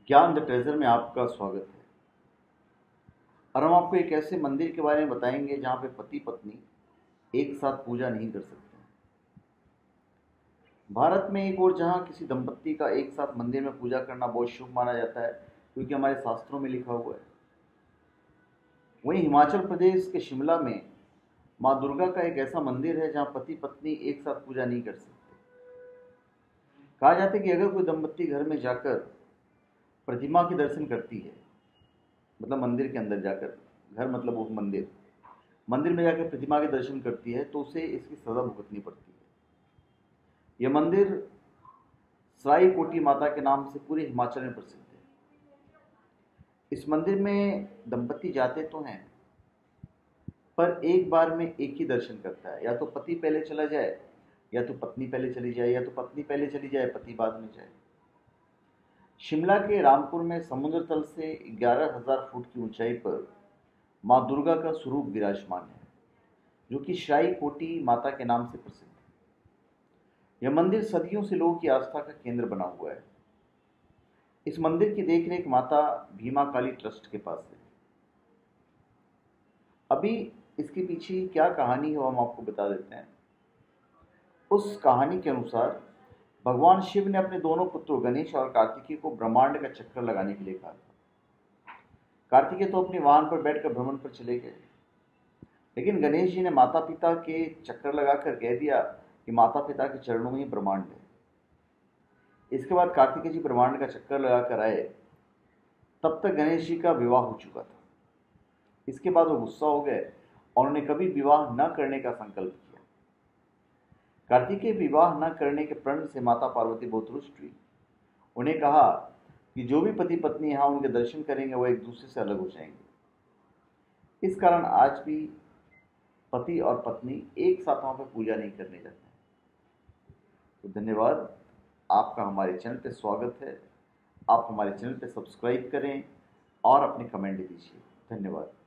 ज्ञान the treasure में आपका स्वागत है। और हम आपको एक ऐसे मंदिर के बारे में बताएंगे जहाँ पे पति पत्नी एक साथ पूजा नहीं कर सकते। भारत में एक और जहाँ किसी दंपत्ति का एक साथ मंदिर में पूजा करना बहुत शुभ माना जाता है, क्योंकि हमारे शास्त्रों में लिखा हुआ है। वहीं हिमाचल प्रदेश के शिमला में माँ दुर्गा का एक ऐसा मंदिर है जहाँ पति पत्नी एक साथ पूजा नहीं कर सकते। कहा जाता है कि अगर कोई दंपत्ति घर में जाकर प्रतिमा के दर्शन करती है, मतलब मंदिर के अंदर जाकर, घर मतलब वो मंदिर, मंदिर में जाकर प्रतिमा के दर्शन करती है तो उसे इसकी सजा भुगतनी पड़ती है। यह मंदिर सराई कोटी माता के नाम से पूरे हिमाचल में प्रसिद्ध है। इस मंदिर में दंपत्ति जाते तो हैं, पर एक बार में एक ही दर्शन करता है। या तो पति पहले चला जाए, या तो पत्नी पहले चली जाए, या तो पत्नी पहले चली जाए, पति बाद में जाए। शिमला के रामपुर में समुद्र तल से 11,000 फुट की ऊंचाई पर माँ दुर्गा का स्वरूप विराजमान है, जो कि श्राई कोटी माता के नाम से प्रसिद्ध है। यह मंदिर सदियों से लोगों की आस्था का केंद्र बना हुआ है। इस मंदिर की देखरेख माता भीमा काली ट्रस्ट के पास है। अभी इसके पीछे क्या कहानी है वो हम आपको बता देते हैं। उस कहानी के अनुसार भगवान शिव ने अपने दोनों पुत्रों गणेश और कार्तिकेय को ब्रह्मांड का चक्कर लगाने के लिए कहा था। कार्तिकेय तो अपने वाहन पर बैठकर भ्रमण पर चले गए, लेकिन गणेश जी ने माता पिता के चक्कर लगाकर कह दिया कि माता पिता के चरणों में ही ब्रह्मांड है। इसके बाद कार्तिकेय जी ब्रह्मांड का चक्कर लगाकर आए, तब तक गणेश जी का विवाह हो चुका था। इसके बाद वो गुस्सा हो गए और उन्हें कभी विवाह न करने का संकल्प किया। कार्तिकेय विवाह न करने के प्रण से माता पार्वती बहुत रुष्ट हुई। उन्हें कहा कि जो भी पति पत्नी यहाँ उनके दर्शन करेंगे वो एक दूसरे से अलग हो जाएंगे। इस कारण आज भी पति और पत्नी एक साथ वहां पर पूजा नहीं करने जाते हैं। तो धन्यवाद, आपका हमारे चैनल पे स्वागत है। आप हमारे चैनल पे सब्सक्राइब करें और अपने कमेंट दीजिए। धन्यवाद।